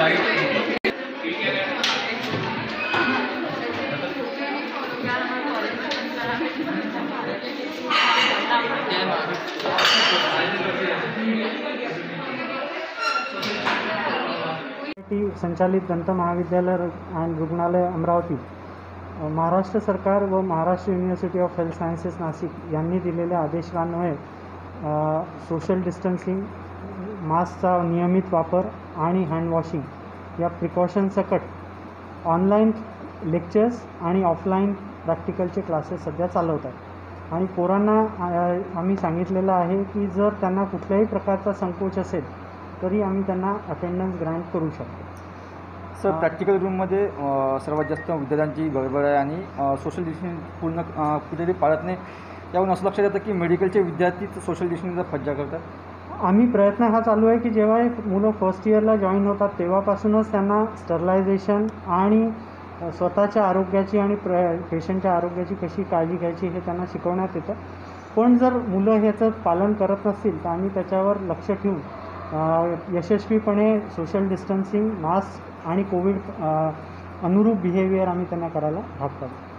संचालित दंत महाविद्यालय आणि रुग्णालय अमरावती, महाराष्ट्र सरकार व Maharashtra University of Health Sciences Nashik यांनी दिलेल्या आदेशान्वये सोशल डिस्टन्सिंग, मास्कचा नियमित वापर आणि हँडवॉशिंग या प्रिकॉशनसकट ऑनलाईन लेक्चर्स आणि ऑफलाईन प्रॅक्टिकलचे क्लासेस सध्या चालवत आहेत. आणि पोरांना आम्ही सांगितलेलं आहे की जर त्यांना कुठल्याही प्रकारचा संकोच असेल तरी आम्ही त्यांना अटेंडन्स ग्रँट करू शकतो. सर, प्रॅक्टिकल रूममध्ये सर्वात जास्त विद्यार्थ्यांची गडबड आहे आणि सोशल डिस्टन्सिंग पूर्ण कुठेतरी पाळत नाही. यावरून असं लक्षात येतं की मेडिकलचे विद्यार्थीच सोशल डिस्टन्सिंगचा फज्जा करतात. आम्ही प्रयत्न हा चालू आहे की जेव्हा मुलं फर्स्ट इयरला जॉईन होतात तेव्हापासूनच त्यांना स्टरलायझेशन आणि स्वतःच्या आरोग्याची आणि पेशंटच्या आरोग्याची कशी काळजी घ्यायची हे त्यांना शिकवण्यात येतं. पण जर मुलं ह्याचं पालन करत नसतील तर आम्ही त्याच्यावर लक्ष ठेवून यशस्वीपणे सोशल डिस्टन्सिंग, मास्क आणि कोविड अनुरूप बिहेवियर आम्ही त्यांना करायला भाग पाडतो.